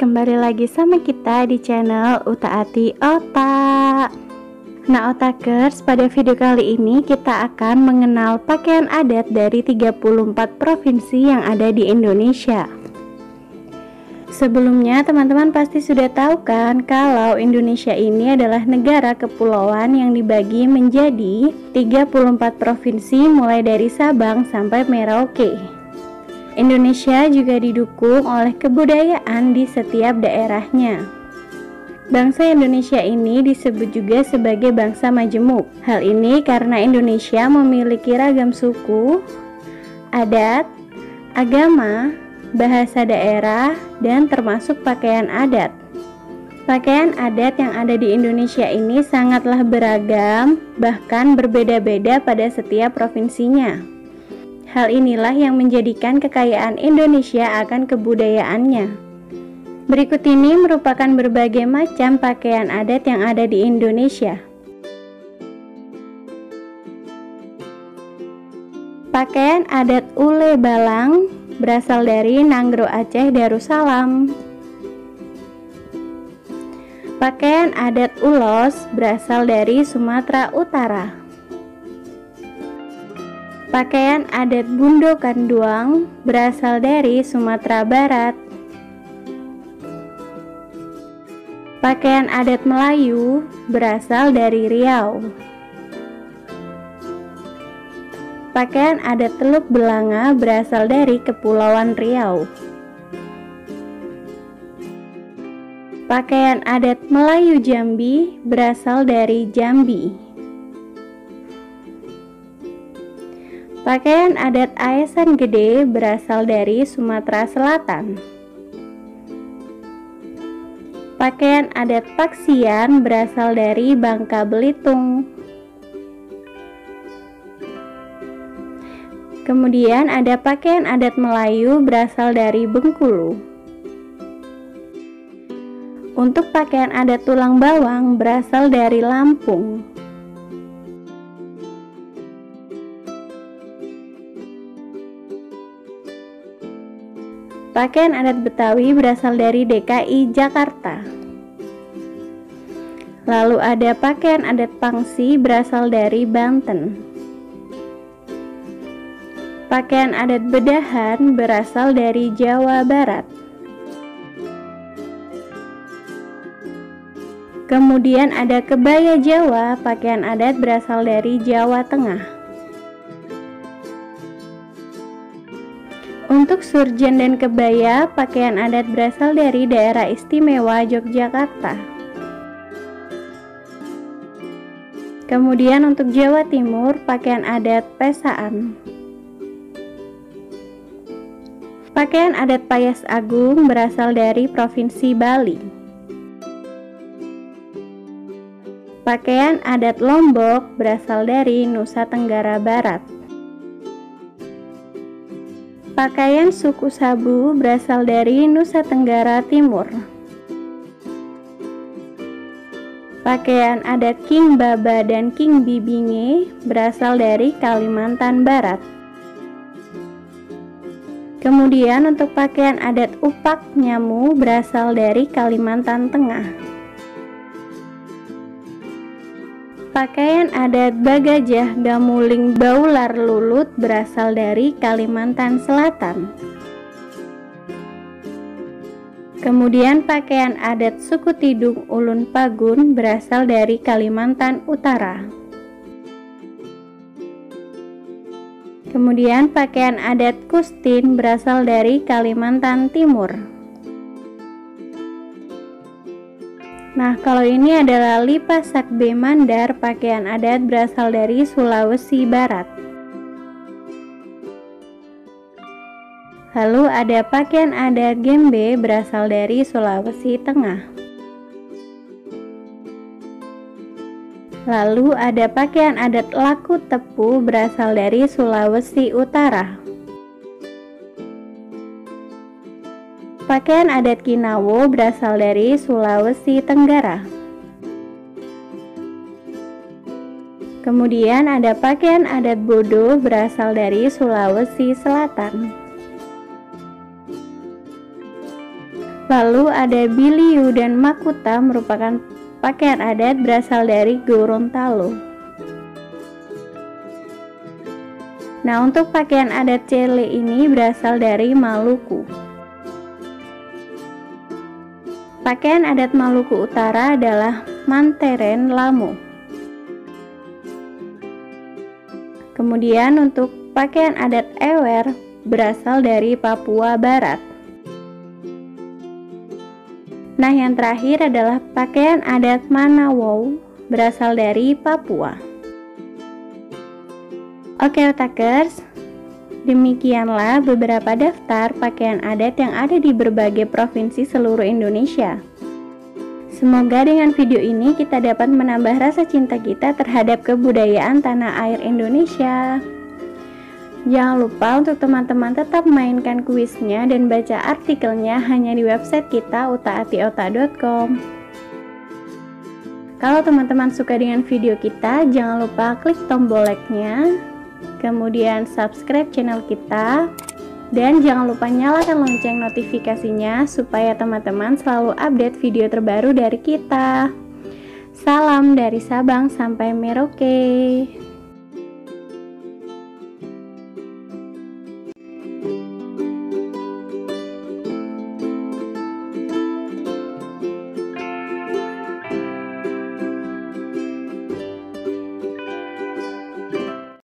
kembali lagi sama kita di channel Utaati Otak. Nah Otakers, pada video kali ini kita akan mengenal pakaian adat dari 34 provinsi yang ada di Indonesia. Sebelumnya teman-teman pasti sudah tahu kan kalau Indonesia ini adalah negara kepulauan yang dibagi menjadi 34 provinsi mulai dari Sabang sampai Merauke. Indonesia juga didukung oleh kebudayaan di setiap daerahnya. Bangsa Indonesia ini disebut juga sebagai bangsa majemuk. Hal ini karena Indonesia memiliki ragam suku, adat, agama, bahasa daerah, dan termasuk pakaian adat. Pakaian adat yang ada di Indonesia ini sangatlah beragam, bahkan berbeda-beda pada setiap provinsinya. Hal inilah yang menjadikan kekayaan Indonesia akan kebudayaannya. Berikut ini merupakan berbagai macam pakaian adat yang ada di Indonesia. Pakaian adat Ule Balang berasal dari Nanggro Aceh Darussalam. Pakaian adat Ulos berasal dari Sumatera Utara. Pakaian adat Bundo Kanduang berasal dari Sumatera Barat. Pakaian adat Melayu berasal dari Riau. Pakaian adat Teluk Belanga berasal dari Kepulauan Riau. Pakaian adat Melayu Jambi berasal dari Jambi. Pakaian adat Aesan Gede berasal dari Sumatera Selatan. Pakaian adat Paksian berasal dari Bangka Belitung. Kemudian ada pakaian adat Melayu berasal dari Bengkulu. Untuk pakaian adat Tulang Bawang berasal dari Lampung. Pakaian adat Betawi berasal dari DKI Jakarta. Lalu ada pakaian adat Pangsi berasal dari Banten. Pakaian adat Bedahan berasal dari Jawa Barat. Kemudian ada kebaya Jawa, pakaian adat berasal dari Jawa Tengah. Untuk surjen dan kebaya, pakaian adat berasal dari daerah istimewa Yogyakarta. Kemudian untuk Jawa Timur, pakaian adat Pesaan. Pakaian adat Payas Agung berasal dari Provinsi Bali. Pakaian adat Lombok berasal dari Nusa Tenggara Barat. Pakaian suku Sabu berasal dari Nusa Tenggara Timur. Pakaian adat King Baba dan King Bibinge berasal dari Kalimantan Barat. Kemudian untuk pakaian adat Upak Nyamu berasal dari Kalimantan Tengah. Pakaian adat Bagajah Gamuling Baular Lulut berasal dari Kalimantan Selatan. Kemudian pakaian adat suku Tidung Ulun Pagun berasal dari Kalimantan Utara. Kemudian pakaian adat Kustin berasal dari Kalimantan Timur. Nah, kalau ini adalah Lipa Sakbe Mandar, pakaian adat berasal dari Sulawesi Barat. Lalu ada pakaian adat Gembe berasal dari Sulawesi Tengah. Lalu ada pakaian adat Laku Tepu berasal dari Sulawesi Utara. Pakaian adat Kinawo berasal dari Sulawesi Tenggara. Kemudian ada pakaian adat Bodo berasal dari Sulawesi Selatan. Lalu ada Biliu dan Makuta merupakan pakaian adat berasal dari Gorontalo. Nah, untuk pakaian adat Cele ini berasal dari Maluku. Pakaian adat Maluku Utara adalah Manteren Lamo. Kemudian untuk pakaian adat Ewer berasal dari Papua Barat. Nah, yang terakhir adalah pakaian adat Manawau berasal dari Papua. Oke otakers, demikianlah beberapa daftar pakaian adat yang ada di berbagai provinsi seluruh Indonesia. Semoga dengan video ini kita dapat menambah rasa cinta kita terhadap kebudayaan tanah air Indonesia. Jangan lupa untuk teman-teman tetap mainkan kuisnya dan baca artikelnya hanya di website kita utaatiota.com. Kalau teman-teman suka dengan video kita, jangan lupa klik tombol like-nya, kemudian subscribe channel kita, dan jangan lupa nyalakan lonceng notifikasinya supaya teman-teman selalu update video terbaru dari kita. Salam dari Sabang sampai Merauke.